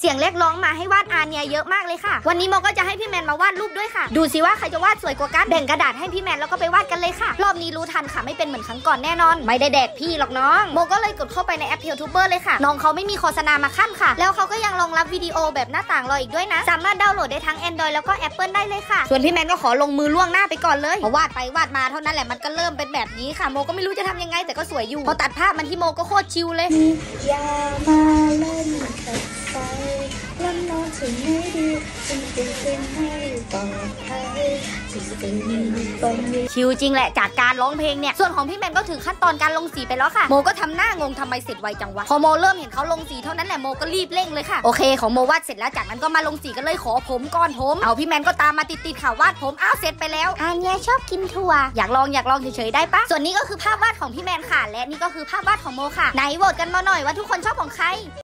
สียงเรียกร้องมาให้วาดอาเนียเยอะมากเลยค่ะวันนี้โมก็จะให้พี่แมนมาวาดรูปด้วยค่ะดูสิว่าใครจะวาดสวยกว่ากันแบ่งกระดาษให้พี่แมนแล้วก็ไปวาดกันเลยค่ะรอบนี้รู้ทันค่ะไม่เป็นเหมือนครั้งก่อนแน่นอนไม่ได้แดกพี่หรอกน้องโมก็เลยกดเข้าไปในแอปยูทูบเบอร์เลยค่ะน้องเขาไม่มีโฆษณามาขั้นค่ะแล้วเขาก็ยังรองรับวิดีโอแบบหน้าต่างรออีกด้วยนะสามารถดาวน์โหลดได้ทั้ง Android แล้วก็ Apple ได้เลยค่ะส่วนพี่แมนก็ขอลงมือล่วงหน้าไปก่อนเลยพอวาดไปวาดมาเท่านั้นแหละมันก็เริ่มเป็นแบบนี้ค่ะโมก็ไม่รู้จะทำยังไงแต่ก็สวยอยู่พอตัดภาพมันที่โมก็โคตรชิลเลยอย่ามาเล่นกับไฟแล้วนอนถึงไม่ดีจึงเป็นให้ปลอดภัยชิลจริงแหละจากการร้องเพลงเนี่ยส่วนของพี่แมนก็ถึงขั้นตอนการลงสีไปแล้วค่ะโมก็ทำหน้างงทำไมเสร็จไวจังวะพอโมเริ่มเห็นเขาลงสีเท่านั้นแหละโมก็รีบเร่งเลยค่ะโอเคของโมวาดเสร็จแล้วจากนั้นก็มาลงสีกันเลยขอผมก่อนผมเอาพี่แมนก็ตามมาติดค่ะวาดผมอ้าวเสร็จไปแล้วอันเนี้ยชอบกินถั่วอยากลองเฉยๆได้ปะส่วนนี้ก็คือภาพวาดของพี่แมนค่ะและนี่ก็คือภาพวาดของโมค่ะไหนโหวตกันมาหน่อยว่าทุกคนชอบของใคร